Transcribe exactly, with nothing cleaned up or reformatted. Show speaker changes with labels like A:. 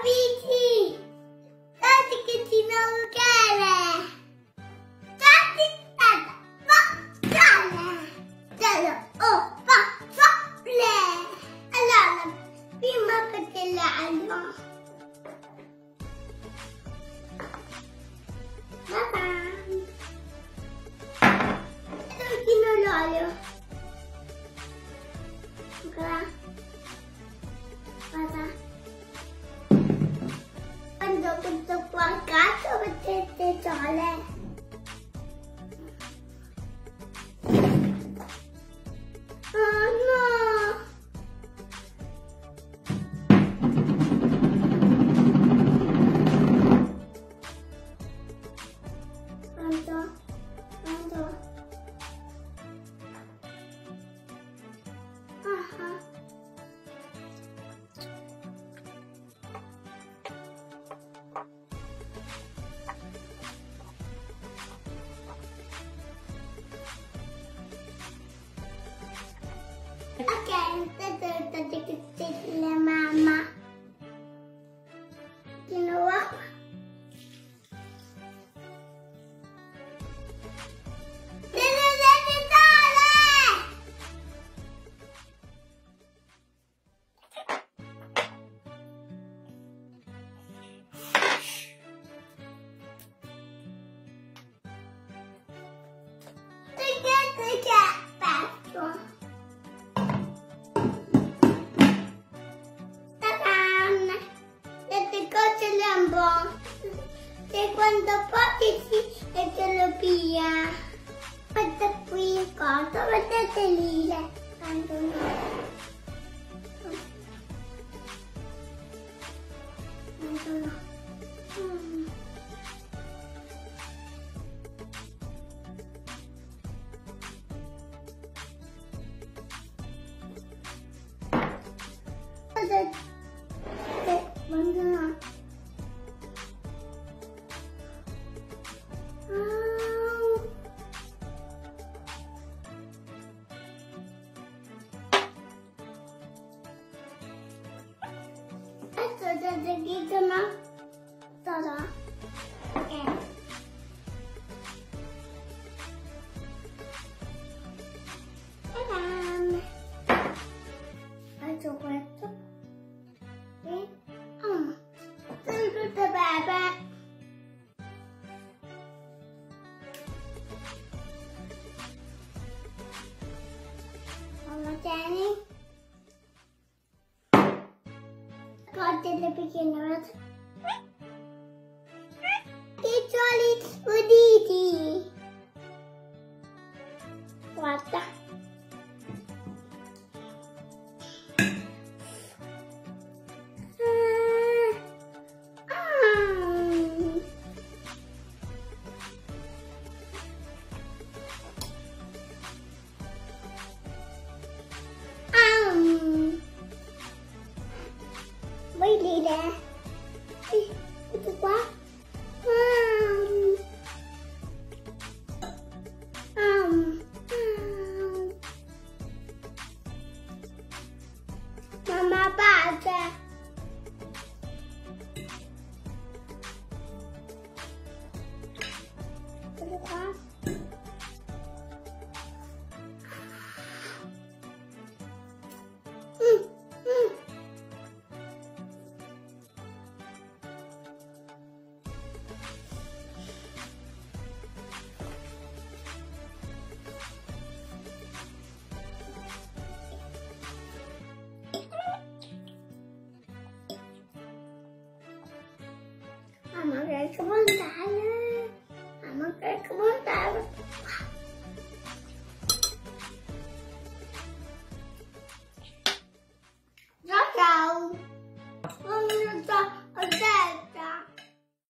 A: amici! Tanti che ci non chiede! Tanti tata! Pazzale! Tata! Oh! Pazzale! Allora, prima perché l'hanno. Papà! E non l'olio. Guarda. Guarda. Quando questo qua a casa mettete sole. Oh no! Quanto? Quanto? Ah. Ok, adesso che c'è la mamma. Di nuovo. E quando poi si e te lo pia. Guarda qui cosa, vedete lì. Quando no. Quando no. Mm. Quando no. Adesso dito no? Sarà? Ok. Tadam! Faccio questo. E... Oh! Sono tutte bebe! Mamma tieni. Guarda le piccine. Che cioli uditi. Guarda. Vuoi dire? Sì, questo qua. Um. Um. Um. Mamma pace. Questo qua. Mm. Mm. Mamma che montare, mamma che montare.